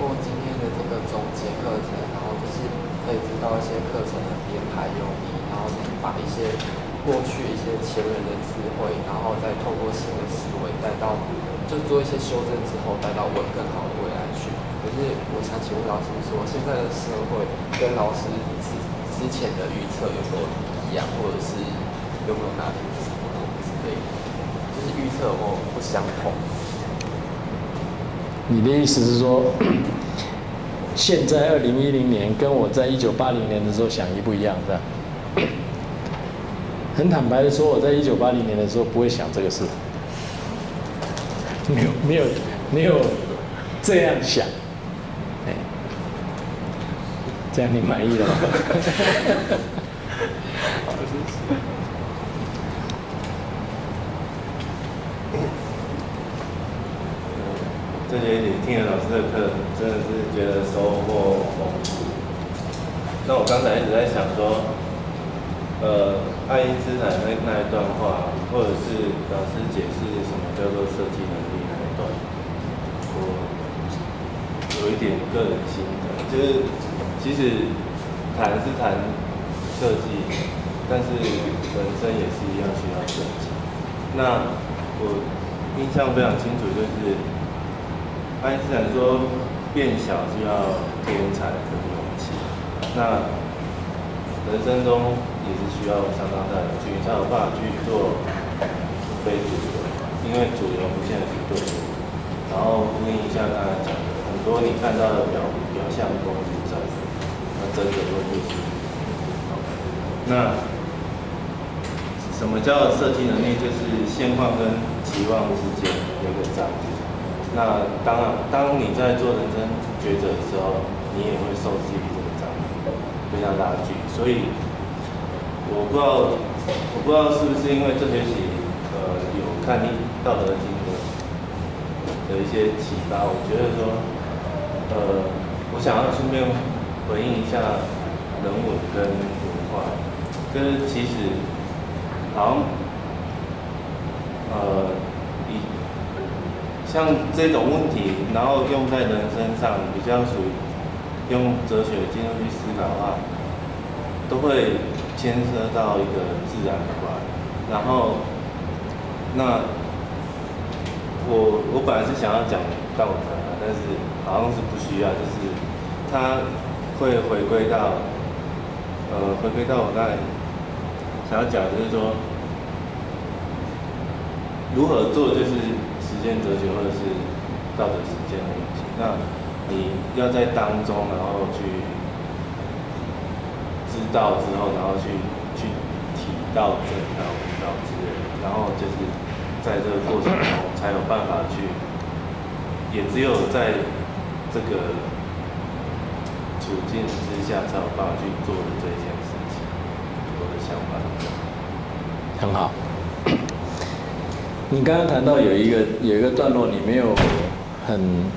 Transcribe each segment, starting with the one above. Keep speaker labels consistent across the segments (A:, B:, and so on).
A: 过今天的这个总结课程，然后就是可以知道一些课程的编排用意，然后能把一些过去一些前人的智慧，然后再透过新的思维带到，就做一些修正之后带到更好的未来去。可是我想请问老师说，现在的社会跟老师之前的预测有没有一样，或者是有没有哪里什么之类的，就是预测有没有不相同？
B: 你的意思是说，现在2010年跟我在1980年的时候想一不一样，是吧？很坦白的说，我在1980年的时候不会想这个事，没有这样想，哎，这样你满意了吗？
C: 这学期听了老师的课，真的是觉得收获丰富。那我刚才一直在想说，爱因斯坦那一段话，或者是老师解释什么叫做设计能力那一段，我有一点个人心得，就是其实谈是谈设计，但是人生也是一样需要设计。那我印象非常清楚，就是爱因斯坦说，变小需要天才跟勇气。那人生中也是需要相当大的勇气，才有办法去做非主流，因为主流不见得是对的。然后呼应一下刚才讲的，很多你看到的表象公主战，那真的都不是。那什么叫设计能力？就是现况跟期望之间有个差距。那当然，当你在做人生抉择的时候，你也会受制于这个障碍，非常大的距离。所以，我不知道是不是因为这学期有看《道德经》的一些启发，我觉得说，我想要顺便回应一下人文跟文化，就是其实好像像这种问题，然后用在人身上，比较属于用哲学的经验去思考的话，都会牵涉到一个自然的观。然后，那我本来是想要讲道德，但是好像是不需要，就是它会回归到我刚才想要讲的就是说，如何做就是实践哲学或者是道德实践的问题。那你要在当中，然后去知道之后，然后去体到正到悟到之类的，然后就是在这个过程中才有办法去，也只有在这个处境之下才有办法去做的这件事情。我的想法是这样。
B: 很好。你刚刚谈到有一个段落，你没有很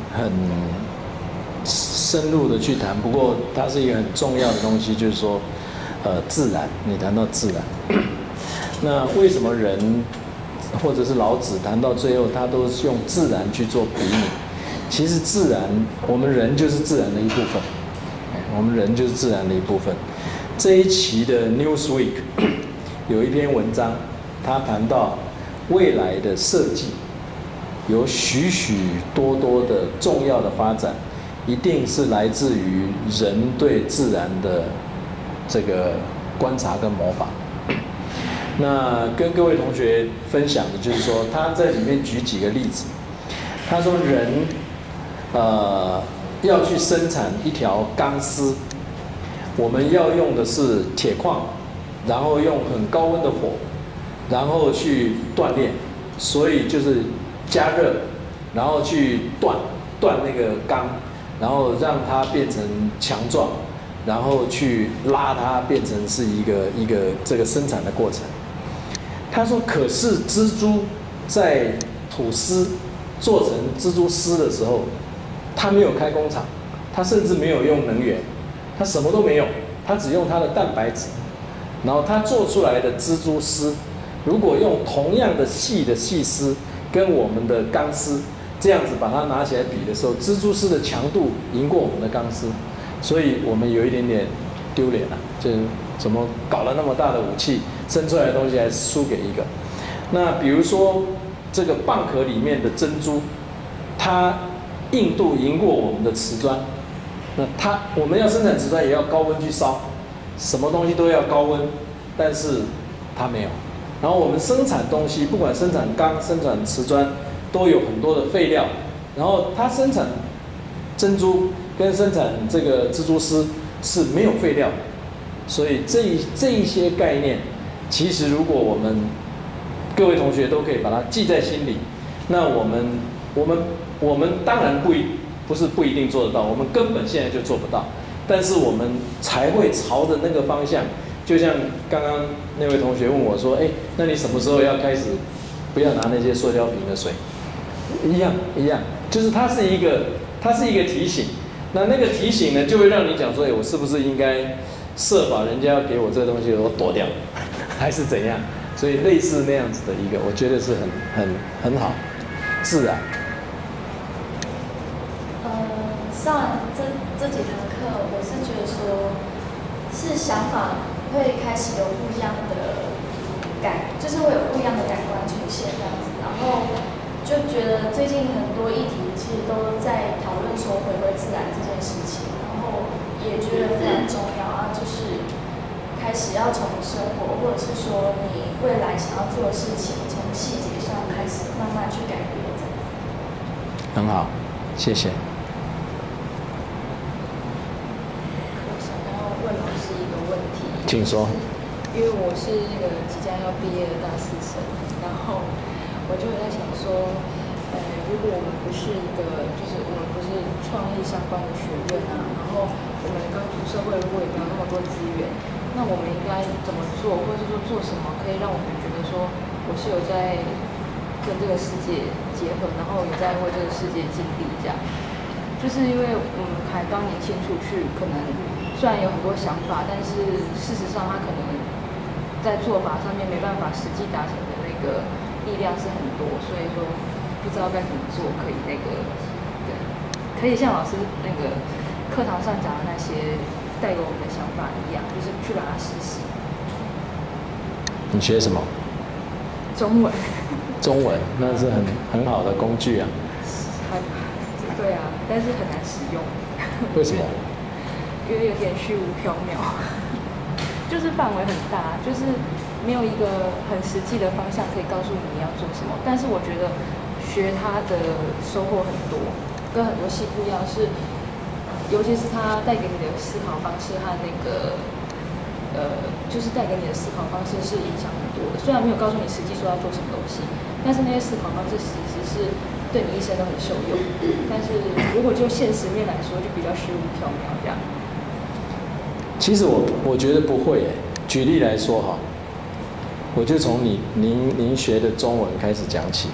B: 深入的去谈，不过它是一个很重要的东西，就是说，自然。你谈到自然，那为什么人或者是老子谈到最后，他都是用自然去做比拟？其实自然，我们人就是自然的一部分，我们人就是自然的一部分。这一期的 Newsweek 有一篇文章，他谈到未来的设计有许许多多的重要的发展，一定是来自于人对自然的这个观察跟模仿。那跟各位同学分享的就是说，他在里面举几个例子。他说人要去生产一条钢丝，我们要用的是铁矿，然后用很高温的火，然后去锻炼，所以就是加热，然后去锻那个钢，然后让它变成强壮，然后去拉它变成是一个这个生产的过程。他说，可是蜘蛛在吐丝做成蜘蛛丝的时候，它没有开工厂，它甚至没有用能源，它什么都没有，它只用它的蛋白质，然后它做出来的蜘蛛丝，如果用同样的细的细丝跟我们的钢丝， 这样子把它拿起来比的时候，蜘蛛丝的强度赢过我们的钢丝，所以我们有一点点丢脸了，就是怎么搞了那么大的武器，生出来的东西还输给一个。那比如说这个蚌壳里面的珍珠，它硬度赢过我们的瓷砖，那我们要生产瓷砖也要高温去烧，什么东西都要高温，但是它没有。然后我们生产东西，不管生产钢、生产瓷砖，都有很多的废料。然后它生产珍珠跟生产这个蜘蛛丝是没有废料的，所以这一些概念，其实如果我们各位同学都可以把它记在心里，那我们当然不是不一定做得到，我们根本现在就做不到，但是我们才会朝着那个方向。就像刚刚那位同学问我说：“哎，那你什么时候要开始不要拿那些塑胶瓶的水？”一样，就是它是一个提醒。那个提醒呢，就会让你讲说：“哎，我是不是应该设法人家要给我这个东西，我躲掉，还是怎样？”所以类似那样子的一个，我觉得是很好，自然。
D: 上完这几堂课，我是觉得说，是想法会开始有不一样的就是会有不一样的感官出现这样子，然后就觉得最近很多议题其实都在讨论说回归自然这件事情，然后也觉得非常重要啊，就是开始要从生活或者是说你未来想要做的事情，从细节上开始慢慢去改变这样子。
B: 很好，谢谢。请说。
E: 因为我是那个即将要毕业的大四生，然后我就在想说，如果我们不是就是我们不是创意相关的学院啊，然后我们刚出社会，如果也没有那么多资源，那我们应该怎么做，或者是说做什么，可以让我们觉得说我是有在跟这个世界结合，然后有在为这个世界尽力这样。就是因为我们还刚年轻出去，可能虽然有很多想法，但是事实上他可能在做法上面没办法实际达成的那个力量是很多，所以说不知道该怎么做可以对，可以像老师那个课堂上讲的那些带给我们的想法一样，就是去把它实施。
B: 你学什么？
E: 中文。
B: 中文那是很好的工具啊。
E: 对啊，但是很难使用。
B: 为什么？
E: 因为有点虚无缥缈，就是范围很大，就是没有一个很实际的方向可以告诉你要做什么。但是我觉得学它的收获很多，跟很多系不一样，是尤其是它带给你的思考方式和那个就是带给你的思考方式是影响很多的。虽然没有告诉你实际说要做什么东西，但是那些思考方式其实是对你一生都很受用。但是如果就现实面来说，就比较虚无缥缈这样。
B: 其实我觉得不会耶。举例来说哈，我就从您学的中文开始讲起。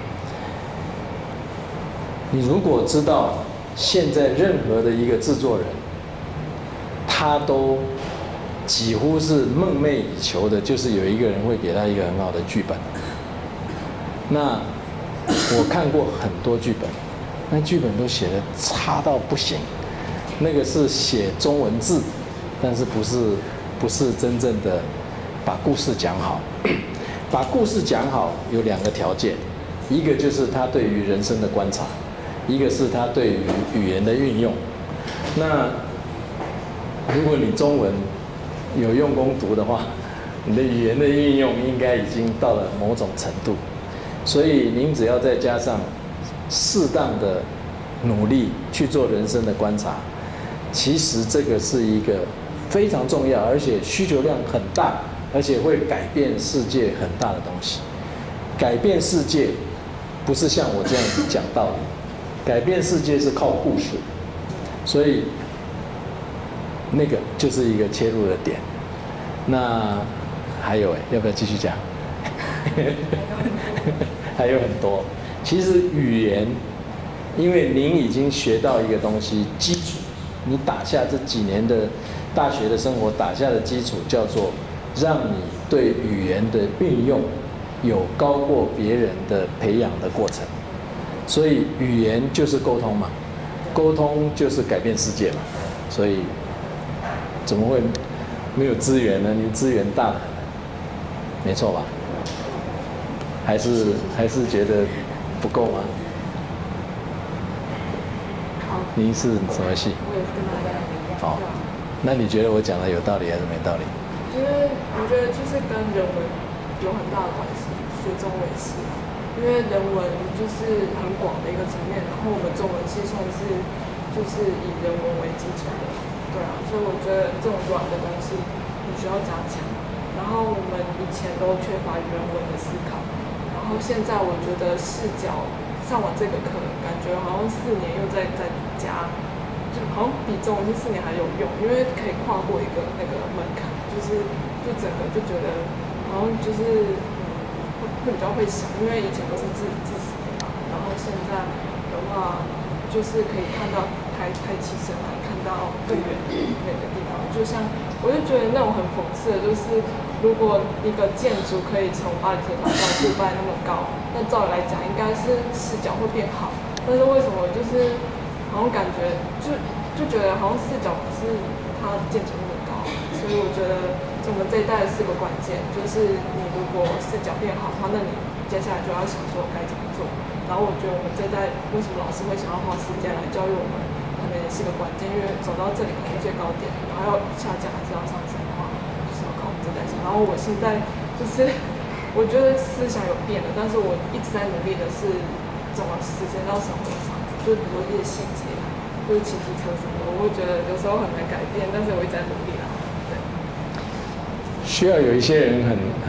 B: 你如果知道现在任何的一个制作人，他都几乎是梦寐以求的，就是有一个人会给他一个很好的剧本。那我看过很多剧本，那剧本都写得差到不行，那个是写中文字，但是不是真正的把故事讲好。把故事讲好有两个条件，一个就是他对于人生的观察，一个是他对于语言的运用。那如果你中文有用功读的话，你的语言的运用应该已经到了某种程度。所以您只要再加上适当的努力去做人生的观察，其实这个是一个非常重要，而且需求量很大，而且会改变世界很大的东西。改变世界不是像我这样子讲道理，改变世界是靠故事，所以那个就是一个切入的点。那还有要不要继续讲？还有很多。其实语言，因为您已经学到一个东西，基础，你打下这几年的大学的生活打下的基础，叫做让你对语言的运用有高过别人的培养的过程。 所以语言就是沟通嘛，沟通就是改变世界嘛，所以怎么会没有资源呢？你资源大了，没错吧？还是觉得不够吗？您是什么系？
E: 我也是跟大家一样。
B: 好，那你觉得我讲的有道理还是没道理？
F: 因为我觉得就是跟人文有很大的关系，学中文系，因为人文就是很广的一个层面，然后我们中文系算是就是以人文为基础的，对啊，所以我觉得这种软的东西你需要加强。然后我们以前都缺乏人文的思考，然后现在我觉得视角上完这个课，感觉好像4年又在加，就好像比中文系4年还有用，因为可以跨过一个那个门槛，就整个就觉得好像就是会比较会想，因为以前都是自死的嘛，然后现在的话就是可以看到开启神来，看到更远那个地方，就像我就觉得那种很讽刺的，就是如果一个建筑可以从巴黎铁塔到杜拜那么高，那照理来讲应该是视角会变好，但是为什么就是好像感觉就觉得好像视角不是它建筑那么高，所以我觉得我们这一代是个关键，就是你如果视角变好的话，那你接下来就要想说该怎么做。然后我觉得我们这一代为什么老师会想要花时间来教育我们，可能也是个关键，因为走到这里可能最高点，然后要下降还是要上升的话，就是要靠我们这代想。然后我现在就是我觉得思想有变了，但是我一直在努力的是怎么实践到生活上，就是比如说一些细节，就是骑机车什么的，我会觉得有时候很难改变，但是我一直在努力啦。对，
B: 需要有一些人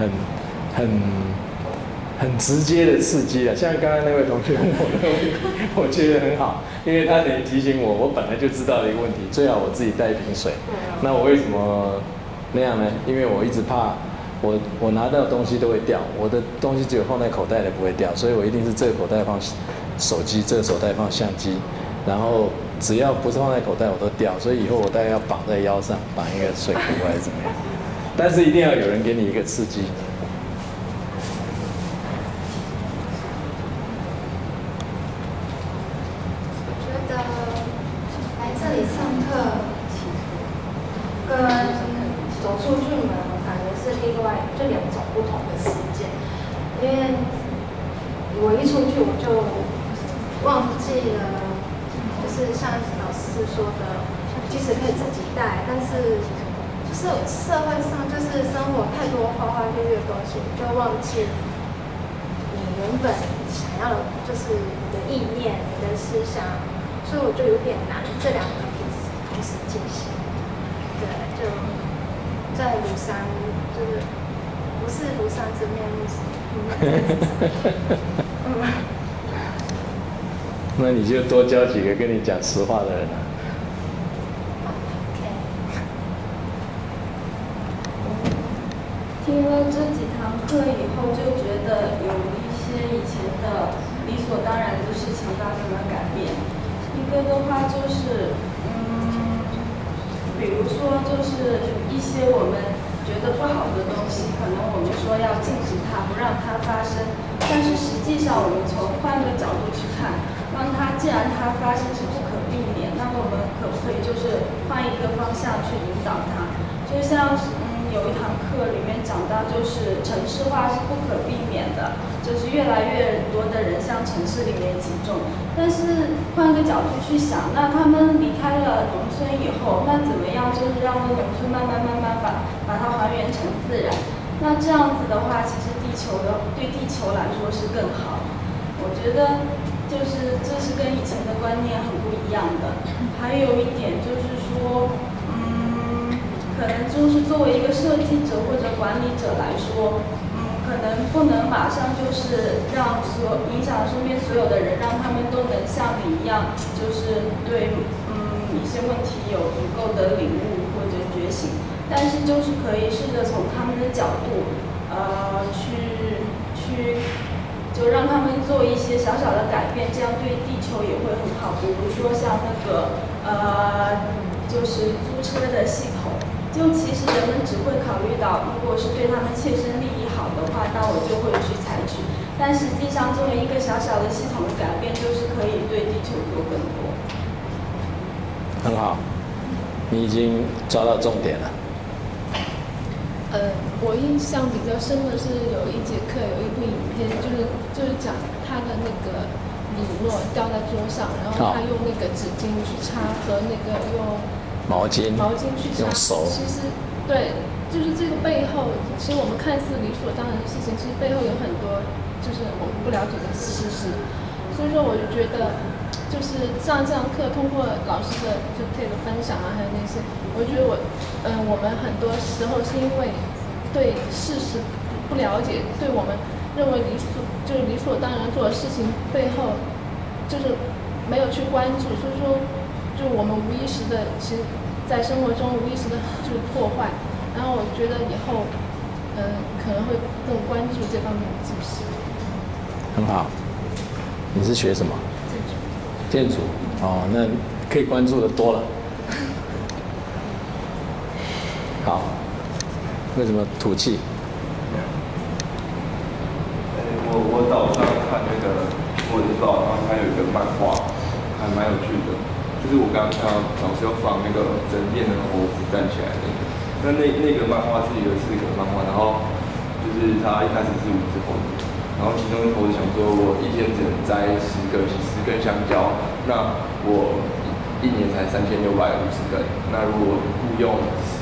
B: 很直接的刺激啊，像刚刚那位同学问我的问题，我觉得很好，因为他等于提醒我，我本来就知道的一个问题，最好我自己带一瓶水。那我为什么那样呢？因为我一直怕我拿到的东西都会掉，我的东西只有放在口袋里不会掉，所以我一定是这个口袋放手机，这个手袋放相机，然后只要不是放在口袋我都掉，所以以后我大概要绑在腰上，绑一个水壶还是怎么样？但是一定要有人给你一个刺激。
G: 因为我一出去我就忘记了，就是像老师说的，即使可以自己带，但是就是社会上就是生活太多花花绿绿的东西，你就忘记你原本想要的，就是你的意念、你的思想，所以我就有点难这两个同时进行。对，就在庐山，就是不是庐山真面目。
B: 那你就多交几个跟你讲实话的人啊。
H: 听了这几堂课以后，就觉得有一些以前的理所当然的事情发生了改变。一个的话就是，比如说就是一些我们觉得不好的东西，可能我们说要禁止它，不让它发生，但是实际上我们从换个角度去看，让它既然它发生是不可避免，那么我们可不可以就是换一个方向去引导它？就像有一堂课里面讲到，就是城市化是不可避免的，就是越来越多的人向城市里面集中。但是换个角度去想，那他们离开了农村以后，那怎么样就是让农村慢慢把它还原成自然？那这样子的话，其实对地球来说是更好。我觉得就是这是跟以前的观念很不一样的。还有一点就是说，可能就是作为一个设计者或者管理者来说，可能不能马上就是让影响身边所有的人，让他们都能像你一样，就是对一些问题有足够的领悟或者觉醒。但是就是可以试着从他们的角度，去就让他们做一些小小的改变，这样对地球也会很好。比如说像那个就是租车的系统。就其实人们只会考虑到，如果是对他们切身利益好的话，那我就会去采取。 但实际上这么一个小小的系统的改变，就是可以对地球做更多。
B: 很好，你已经抓到重点了。
I: 我印象比较深的是有一节课有一部影片，就是讲他的那个李诺掉在桌上，然后他用那个纸巾去擦和那个用
B: 毛巾
I: 去擦，
B: 用手。
I: 其实对，就是这个背后，其实我们看似理所当然的事情，其实背后有很多就是我们不了解的事实。所以说，我就觉得。就是上这堂课，通过老师的就这个分享啊，还有那些，我觉得我们很多时候是因为对事实不了解，对我们认为理所当然做的事情背后，就是没有去关注，所以说，就我们无意识的，其实，在生活中无意识的就破坏。然后我觉得以后，可能会更关注这方面的知识。
B: 很好，你是学什么？建筑哦，那可以关注的多了。好，为什么吐气？
J: 我早上看那个我的报，然后它有一个漫画，还蛮有趣的。就是我刚刚看到老师要放那个整片的猴子站起来那个漫画是一个4格漫画，然后就是它一开始是5只猴子。然后其中一个猴子想说，我一天只能摘10根香蕉，那我一年才3650根。那如果雇用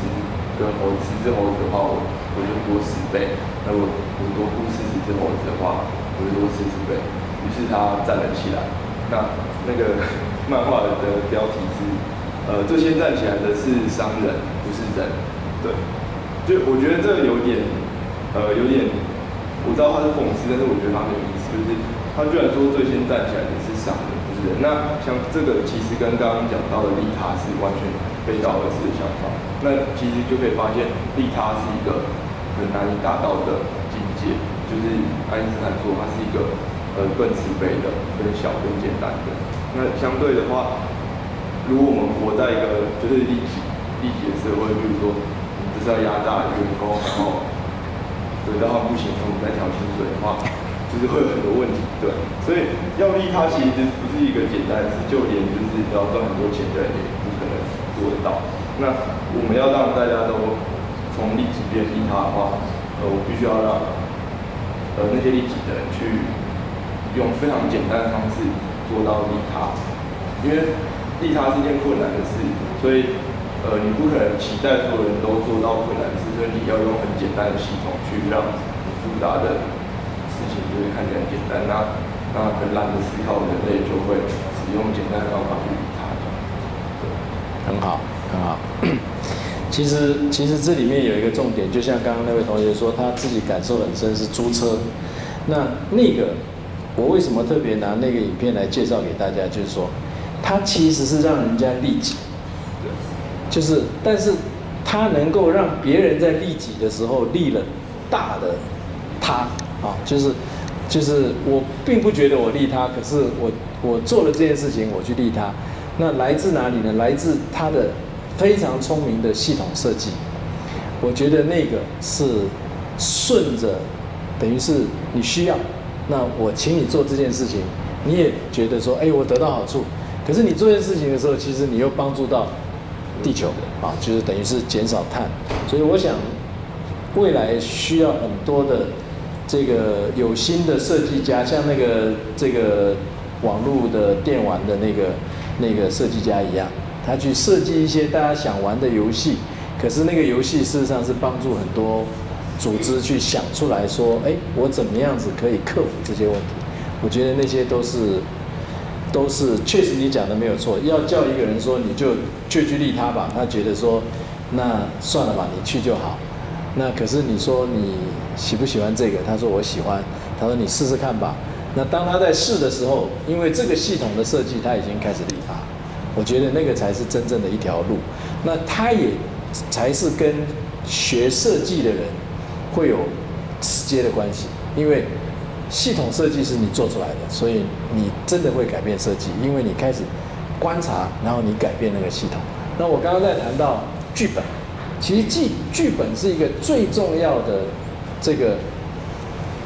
J: 10只猴子的话，我就多10倍。那如果我多雇40只猴子的话，我就多40倍。于是他站了起来。那个漫画的标题是，最先站起来的是商人，不是人。对，就我觉得这有点。我知道他是讽刺，但是我觉得他很有意思，就是他居然说最先站起来的是商人，不是人。那像这个其实跟刚刚讲到的利他是完全背道而驰的想法。那其实就可以发现，利他是一个很难以达到的境界，就是爱因斯坦说它是一个更慈悲的、更小、更简单的。那相对的话，如果我们活在一个就是利己的社会，比如说就是要压榨员工，然后对到他们不行，我们再调薪水的话，就是会有很多问题。对，所以要利他其实不是一个简单的事，就连就是要赚很多钱的人也不可能做得到。那我们要让大家都从利己变利他的话，我必须要让那些利己的人去用非常简单的方式做到利他，因为利他是一件困难的事，所以你不可能期待所有人都做到困难的事，所以你要用很简单的系统去让复杂的事情就是看起来简单。那很懒得思考的人类就会使用简单的方法去利他。
B: 很好，很好。其实这里面有一个重点，就像刚刚那位同学说，他自己感受很深是租车。那个我为什么特别拿那个影片来介绍给大家，就是说，它其实是让人家利己。就是，但是他能够让别人在利己的时候利了大的他啊，就是我并不觉得我利他，可是我做了这件事情，我去利他，那来自哪里呢？来自他的非常聪明的系统设计。我觉得那个是顺着，等于是你需要，那我请你做这件事情，你也觉得说，哎，我得到好处。可是你做这件事情的时候，其实你又帮助到地球啊，就是等于是减少碳，所以我想未来需要很多的这个有心的设计家，像这个网络的电玩的那个设计家一样，他去设计一些大家想玩的游戏，可是那个游戏事实上是帮助很多组织去想出来说，哎，我怎么样子可以克服这些问题？我觉得那些都是确实你讲的没有错，要叫一个人说你就去利他吧，他觉得说那算了吧，你去就好。那可是你说你喜不喜欢这个？他说我喜欢。他说你试试看吧。那当他在试的时候，因为这个系统的设计，他已经开始利他。我觉得那个才是真正的一条路。那他也才是跟学设计的人会有直接的关系，因为系统设计是你做出来的，所以你真的会改变设计，因为你开始观察，然后你改变那个系统。那我刚刚在谈到剧本，其实剧本是一个最重要的这个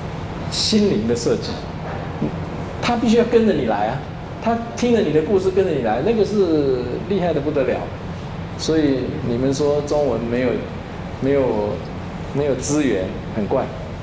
B: 心灵的设计，他必须要跟着你来啊，他听着你的故事跟着你来，那个是厉害的不得了。所以你们说中文没有资源，很怪。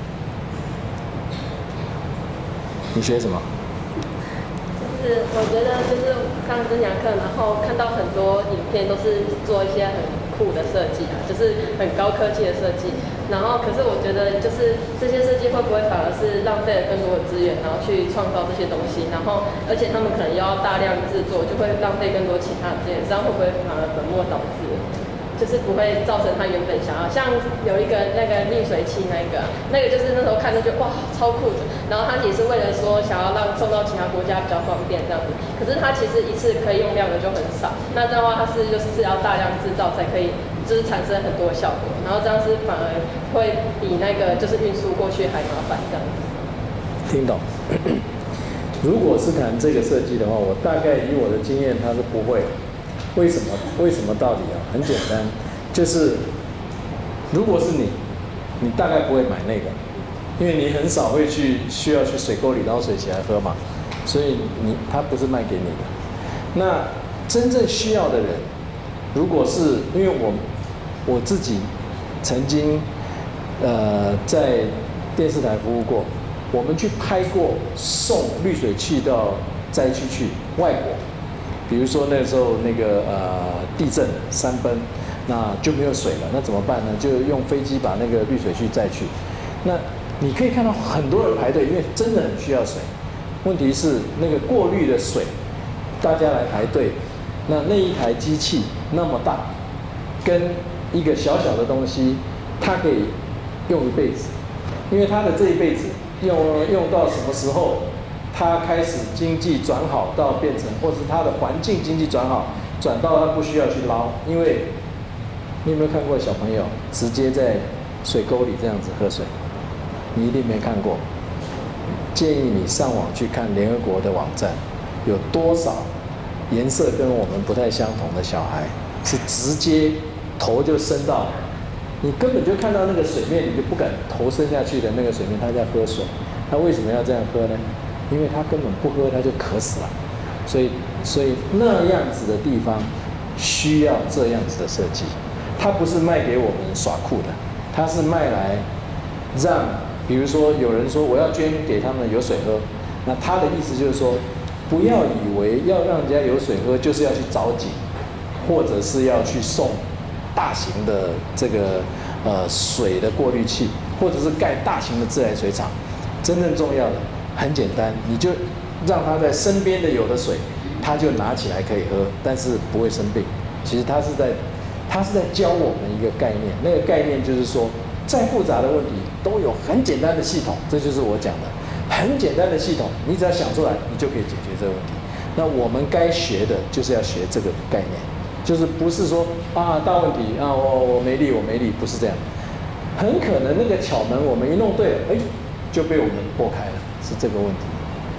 B: 你学什么？
K: 就是我觉得就是上分享课，然后看到很多影片都是做一些很酷的设计啊，就是很高科技的设计。然后可是我觉得就是这些设计会不会反而是浪费了更多的资源，然后去创造这些东西，然后而且他们可能又要大量制作，就会浪费更多其他的资源，这样会不会反而本末倒置？就是不会造成他原本想要，像有一个那个滤水器那个就是那时候看就觉得哇超酷的，然后他也是为了说想要让送到其他国家比较方便这样子，可是他其实一次可以用量的就很少，那这样的话他就是要大量制造才可以，就是产生很多的效果，然后这样是反而会比那个就是运输过去还麻烦这样子。
B: 听懂？如果是谈这个设计的话，我大概以我的经验，他是不会。为什么道理啊？很简单，就是如果是你大概不会买那个，因为你很少会需要去水沟里捞水起来喝嘛，所以它不是卖给你的。那真正需要的人，如果是因为我自己曾经在电视台服务过，我们去拍过送滤水器到灾区去，外国。比如说那时候那个地震山崩，那就没有水了，那怎么办呢？就用飞机把那个滤水器载去。那你可以看到很多人排队，因为真的很需要水。问题是那个过滤的水，大家来排队，那一台机器那么大，跟一个小小的东西，它可以用一辈子，因为它的这一辈子用到什么时候？它开始经济转好到变成，或者是它的环境经济转好，转到它不需要去捞，因为你有没有看过小朋友直接在水沟里这样子喝水？你一定没看过。建议你上网去看联合国的网站，有多少颜色跟我们不太相同的小孩是直接头就伸到，你根本就看到那个水面，你就不敢头伸下去的那个水面，他在喝水。他为什么要这样喝呢？因为他根本不喝他就渴死了，所以那样子的地方需要这样子的设计，它不是卖给我们耍酷的，它是卖来让，比如说有人说我要捐给他们有水喝，那他的意思就是说，不要以为要让人家有水喝就是要去找井，或者是要去送大型的这个水的过滤器，或者是盖大型的自来水厂，真正重要的。很简单，你就让他在身边的有的水，他就拿起来可以喝，但是不会生病。其实他是在教我们一个概念，那个概念就是说，再复杂的问题都有很简单的系统，这就是我讲的，很简单的系统，你只要想出来，你就可以解决这个问题。那我们该学的就是要学这个概念，就是不是说啊大问题啊我没力，不是这样，很可能那个巧门我们一弄对了，哎，就被我们破开了。是这个问题。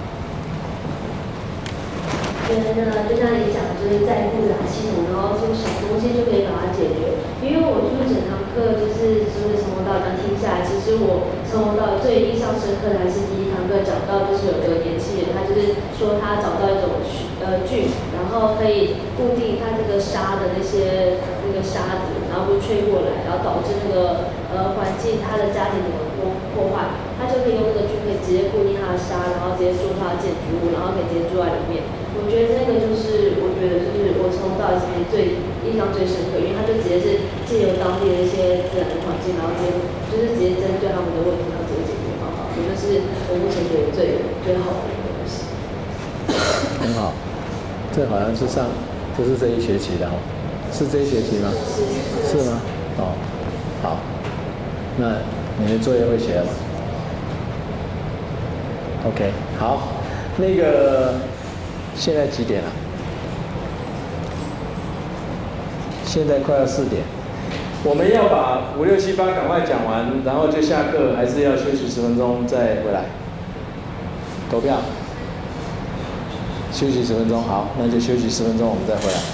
L: 觉得呢，就像你讲的，就是再复杂系统，然后这个小东西就可以把它解决。因为我就是整堂课就是从头到尾听下来，其实我从头到尾最印象深刻的还是第一堂课讲到，就是有个年轻人，他就是说他找到一种菌，然后可以固定他这个沙的那个沙子，然后吹过来，然后导致那个环境他的家庭怎么破坏，他就可以用那个菌可以直接固定他的沙，然后直接做他的建筑物，然后可以直接住在里面。我觉得那个就是我从头到尾最印象最深刻，因为他就直接是借由当地的一些自然的环境，然后直接针对他们的问题，然后直接解决方法。这就是我目前觉得最好的一个东西。
B: 很好，这好像是不是这一学期的哦？是这一学期吗？是吗？哦，好，那你的作业会写了吗 ？OK， 好，那个现在几点了？现在快要4点，我们要把5、6、7、8赶快讲完，然后就下课，还是要休息10分钟再回来投票？休息10分钟，好，那就休息10分钟，我们再回来。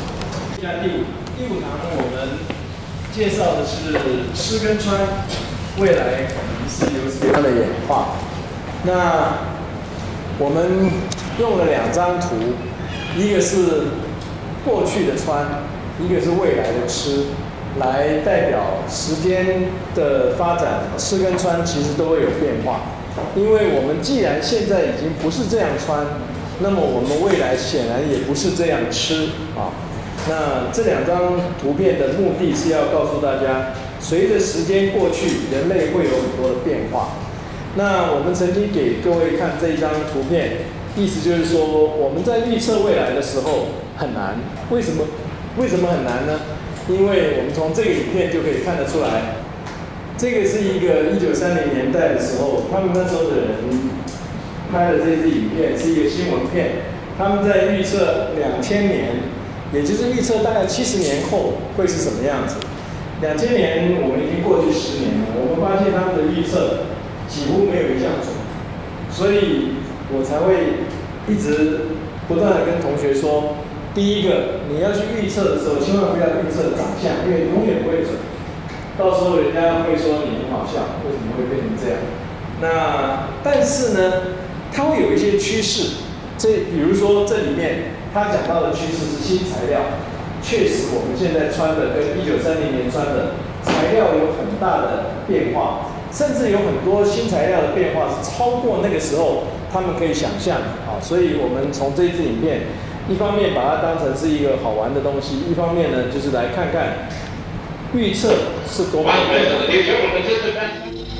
B: 现在第5堂我们介绍的是诗跟川。 未来可能是有什么样的演化。那我们用了2张图，一个是过去的穿，一个是未来的吃，来代表时间的发展，吃跟穿其实都会有变化。因为我们既然现在已经不是这样穿，那么我们未来显然也不是这样吃啊。那这2张图片的目的是要告诉大家，随着时间过去，人类会有很多的变化。那我们曾经给各位看这一张图片，意思就是说我们在预测未来的时候很难。为什么很难呢？因为我们从这个影片就可以看得出来，这个是一个1930年代的时候，他们那时候的人拍的这支影片是一个新闻片，他们在预测2000年，也就是预测大概70年后会是什么样子。2000年我们已经过去10年了，我们发现他们的预测几乎没有一项准，所以我才会一直不断的跟同学说，第一个你要去预测的时候，千万不要预测长相，因为永远不会准。到时候人家会说你很好笑，为什么会变成这样？那但是呢，它会有一些趋势。比如说这里面他讲到的趋势是新材料，确实我们现在穿的跟1930年穿的材料有很大的变化，甚至有很多新材料的变化是超过那个时候他们可以想象啊。所以我们从这支影片，一方面把它当成是一个好玩的东西，一方面呢就是来看看预测是多么困难。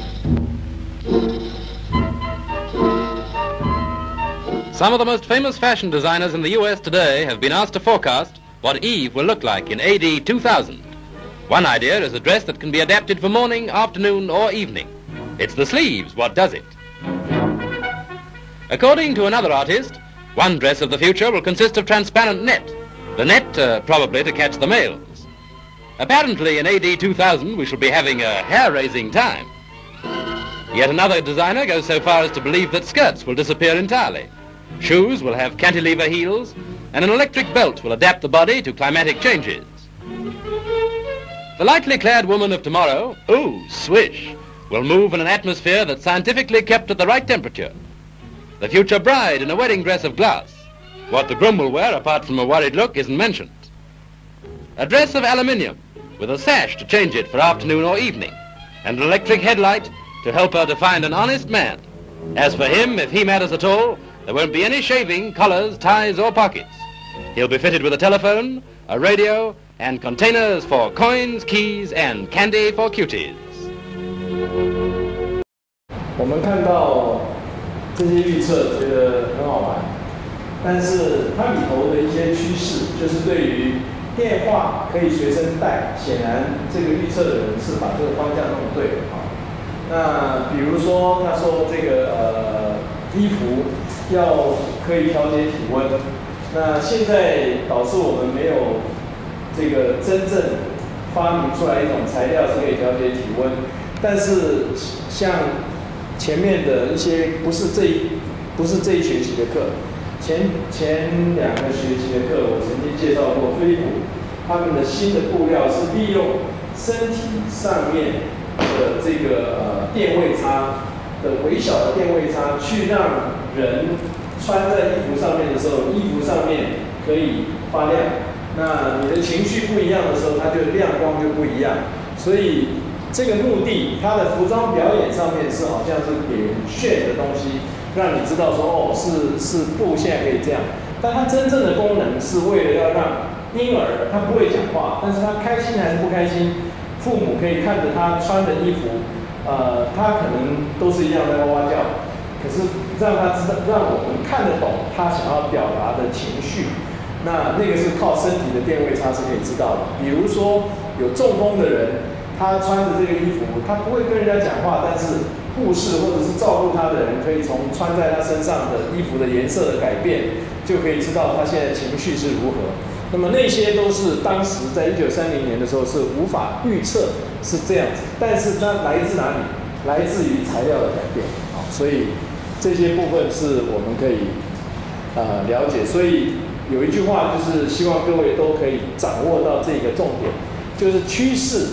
M: Some of the most famous fashion designers in the US today have been asked to forecast what Eve will look like in AD 2000. One idea is a dress that can be adapted for morning, afternoon, or evening. It's the sleeves what does it. According to another artist, one dress of the future will consist of transparent net, the net probably to catch the males. Apparently in AD 2000 we shall be having a hair-raising time. Yet another designer goes so far as to believe that skirts will disappear entirely. Shoes will have cantilever heels, and an electric belt will adapt the body to climatic changes. The lightly clad woman of tomorrow, ooh, swish, will move in an atmosphere that's scientifically kept at the right temperature. The future bride in a wedding dress of glass. What the groom will wear, apart from a worried look, isn't mentioned. A dress of aluminium, with a sash to change it for afternoon or evening, and an electric headlight to help her to find an honest man. As for him, if he matters at all, there won't be any shaving, collars, ties, or pockets. He'll be fitted with a telephone, a radio, and containers for coins, keys, and candy for cuties.
B: 我们看到这些预测，觉得很好玩，但是它里头的一些趋势，就是对于电话可以随身带，显然这个预测的人是把这个方向弄对啊。那比如说，他说这个衣服要可以调节体温，那现在导致我们没有这个真正发明出来一种材料是可以调节体温，但是像前面的一些不是这一学期的课，前2个学期的课我曾经介绍过飞虎，他们的新的布料是利用身体上面的这个电位差的微小的电位差，去让人穿在衣服上面的时候，衣服上面可以发亮。那你的情绪不一样的时候，它就亮光就不一样。所以这个目的，它的服装表演上面是好像是给人炫的东西，让你知道说哦，是布现在可以这样。但它真正的功能是为了要让婴儿他不会讲话，但是他开心还是不开心，父母可以看着他穿的衣服，他可能都是一样在哇哇叫，可是让他知道，让我们看得懂他想要表达的情绪。那个是靠身体的电位差是可以知道的。比如说有中风的人，他穿着这个衣服，他不会跟人家讲话，但是护士或者是照顾他的人可以从穿在他身上的衣服的颜色的改变，就可以知道他现在情绪是如何。那么那些都是当时在1930年的时候是无法预测是这样子，但是它来自哪里？来自于材料的改变啊，所以这些部分是我们可以了解。所以有一句话就是希望各位都可以掌握到这个重点，就是趋势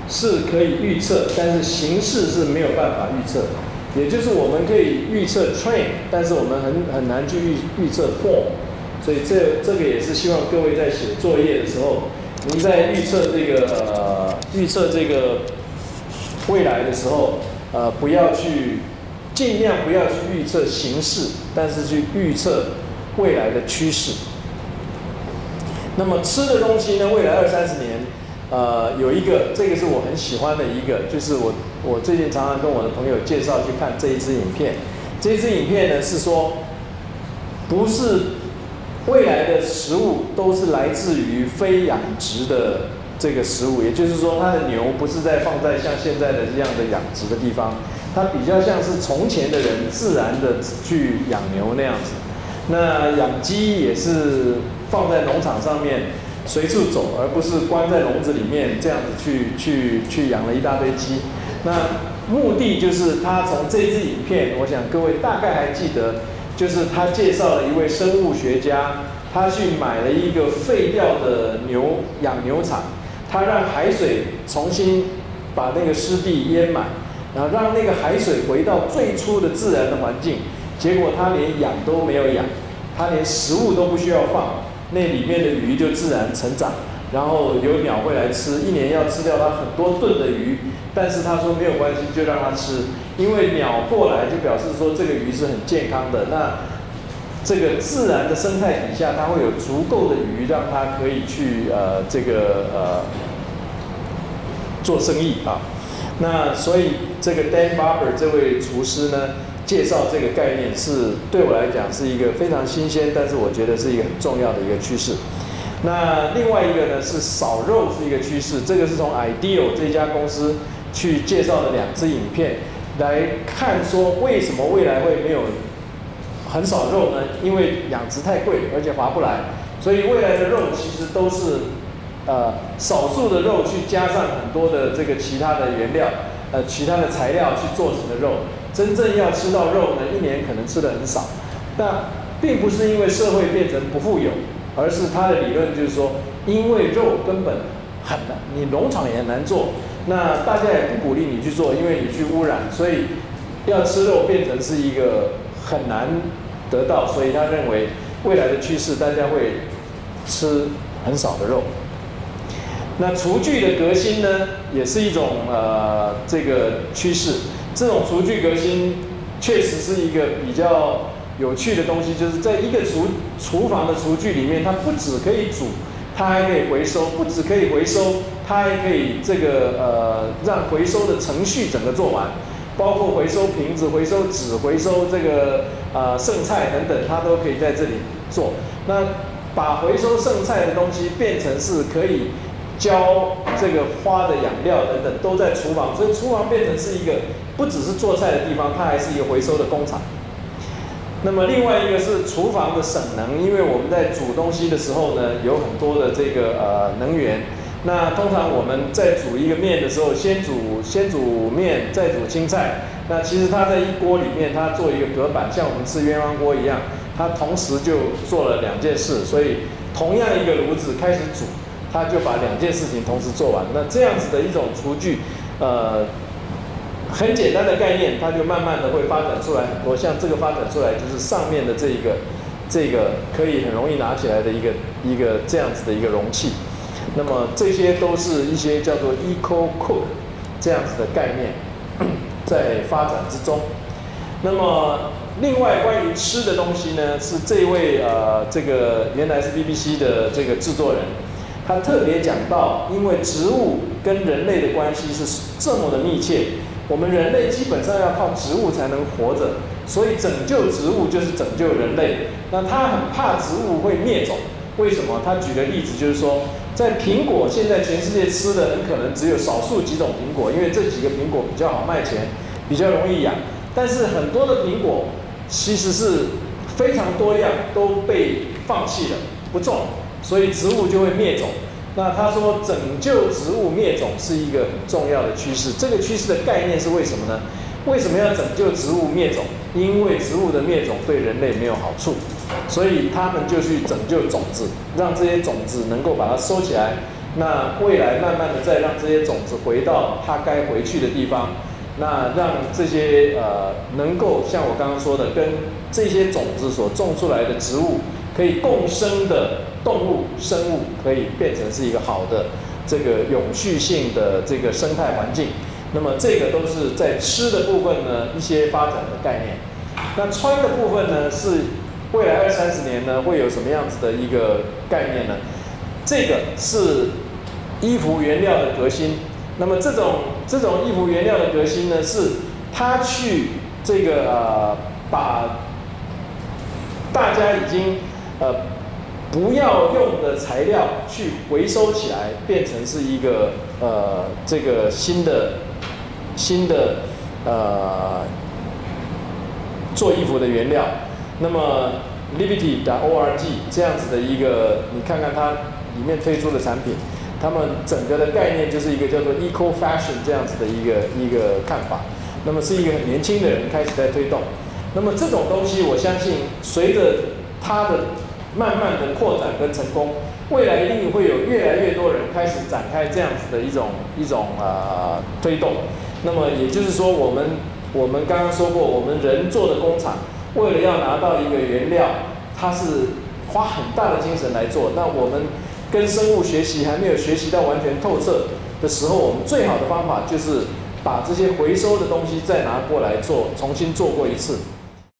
B: 是可以预测，但是形式是没有办法预测。也就是我们可以预测 train， 但是我们很难去预测 form。所以这个也是希望各位在写作业的时候，您在预测这个未来的时候，不要去尽量不要去预测形势，但是去预测未来的趋势。那么吃的东西呢，未来20-30年，有一个这个是我很喜欢的一个，就是我最近常常跟我的朋友介绍去看这一支影片。这一支影片呢是说，不是未来的食物都是来自于非养殖的这个食物，也就是说，它的牛不是放在像现在的这样的养殖的地方，它比较像是从前的人自然的去养牛那样子。那养鸡也是放在农场上面随处走，而不是关在笼子里面这样子去养了一大堆鸡。那目的就是他从这支影片，我想各位大概还记得，就是他介绍了一位生物学家，他去买了一个废掉的养牛场，他让海水重新把那个湿地淹满，然后让那个海水回到最初的自然的环境。结果他连养都没有养，他连食物都不需要放，那里面的鱼就自然成长，然后有鸟会来吃，一年要吃掉它很多吨的鱼，但是他说没有关系，就让它吃，因为鸟过来就表示说这个鱼是很健康的。那这个自然的生态底下，它会有足够的鱼让它可以去做生意啊。那所以这个 Dan Barber 这位厨师呢，介绍这个概念是对我来讲是一个非常新鲜，但是我觉得是一个很重要的一个趋势。那另外一个呢是少肉是一个趋势，这个是从 Ideal 这家公司去介绍的2支影片来看说为什么未来会没有很少肉呢？因为养殖太贵，而且划不来，所以未来的肉其实都是少数的肉去加上很多的这个其他的原料，其他的材料去做成的肉。真正要吃到肉呢，一年可能吃的很少。那并不是因为社会变成不富有，而是他的理论就是说，因为肉根本很难，你农场也很难做，那大家也不鼓励你去做，因为你去污染，所以要吃肉变成是一个很难得到。所以他认为未来的趋势，大家会吃很少的肉。那厨具的革新呢，也是一种这个趋势。这种厨具革新确实是一个比较有趣的东西，就是在一个厨房的厨具里面，它不只可以煮，它还可以回收；不只可以回收，它还可以让回收的程序整个做完，包括回收瓶子、回收纸、回收这个剩菜等等，它都可以在这里做。那把回收剩菜的东西变成是可以浇这个花的养料等等，都在厨房，所以厨房变成是一个不只是做菜的地方，它还是一个回收的工厂。那么另外一个是厨房的省能，因为我们在煮东西的时候呢，有很多的这个能源。那通常我们在煮一个面的时候，先煮面，再煮青菜。那其实它在一锅里面，它做一个隔板，像我们吃鸳鸯锅一样，它同时就做了2件事。所以同样一个炉子开始煮，它就把2件事情同时做完。那这样子的一种厨具，很简单的概念，它就慢慢的会发展出来很多。像这个发展出来就是上面的这个可以很容易拿起来的一个这样子的一个容器。那么这些都是一些叫做 Eco Cook 这样子的概念在发展之中。那么另外关于吃的东西呢，是这位这个原来是 BBC 的这个制作人，他特别讲到，因为植物跟人类的关系是这么的密切，我们人类基本上要靠植物才能活着，所以拯救植物就是拯救人类。那他很怕植物会灭种，为什么？他举的例子就是说，在苹果现在全世界吃的很可能只有少数几种苹果，因为这几个苹果比较好卖钱，比较容易养。但是很多的苹果其实是非常多样都被放弃了，不种，所以植物就会灭种。那他说拯救植物灭种是一个很重要的趋势。这个趋势的概念是为什么呢？为什么要拯救植物灭种？因为植物的灭种对人类没有好处，所以他们就去拯救种子，让这些种子能够把它收起来， 那未来慢慢的再让这些种子回到它该回去的地方，那让这些能够像我刚刚说的，跟这些种子所种出来的植物可以共生的动物生物，可以变成是一个好的这个永续性的这个生态环境。那么这个都是在吃的部分呢一些发展的概念。那穿的部分呢，是未来20-30年呢会有什么样子的一个概念呢？这个是衣服原料的革新。那么这种衣服原料的革新呢，是它去这个把大家已经不要用的材料去回收起来，变成是一个这个新的做衣服的原料。那么 Liberty.org 这样子的一个，你看看它里面推出的产品，他们整个的概念就是一个叫做 Eco Fashion 这样子的一个看法。那么是一个很年轻的人开始在推动。那么这种东西，我相信随着它的慢慢的扩展跟成功，未来一定会有越来越多人开始展开这样子的一种推动。那么也就是说，我们刚刚说过，我们人做的工厂，为了要拿到一个原料，它是花很大的精神来做。那我们跟生物学习还没有学习到完全透彻的时候，我们最好的方法就是把这些回收的东西再拿过来做，重新做过一次。